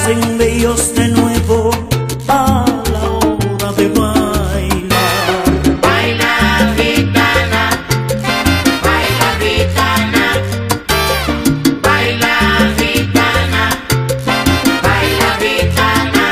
hacen bellos de nuevo a la hora de bailar. Baila gitana, baila gitana, baila gitana, baila gitana.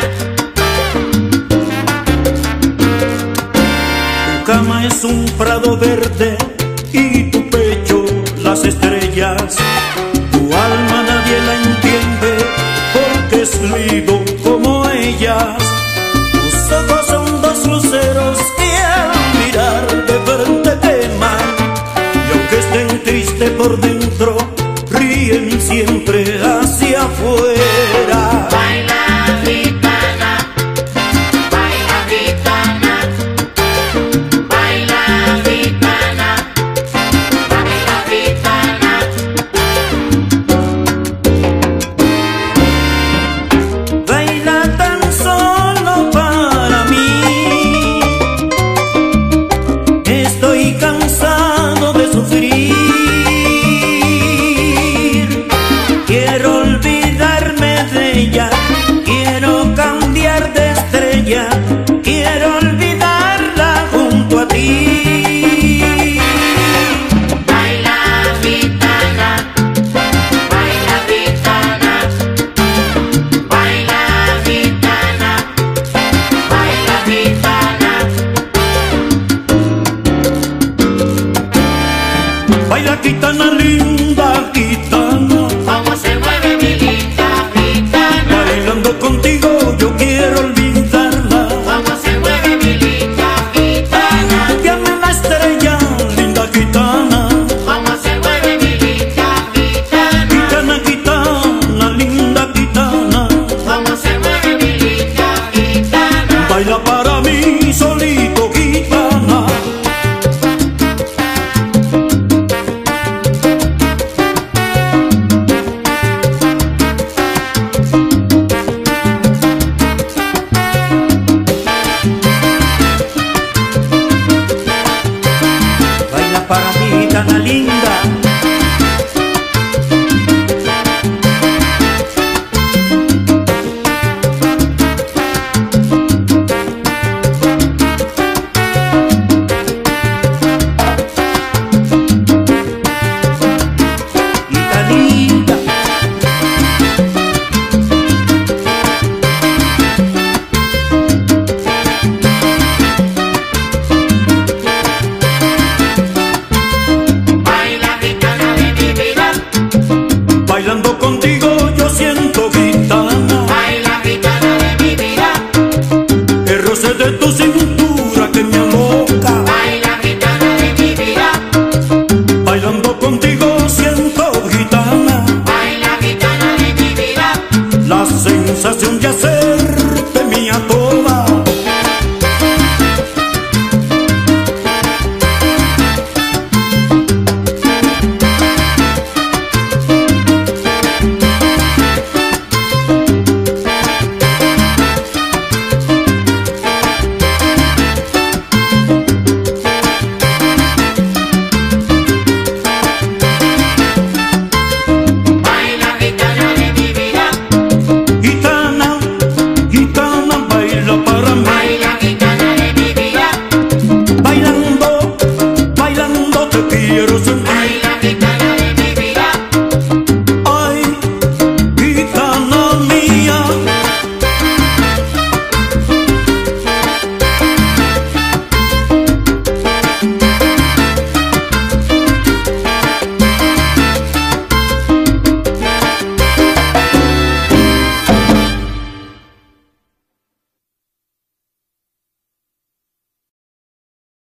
Tu cama es un prado verde y tu pecho las estrellas. Tu alma nadie la entiende porque es lindo como ellas. Tus ojos son dos luceros que al mirar de frente queman. Y aunque estén tristes por dentro, ríen siempre hacia afuera.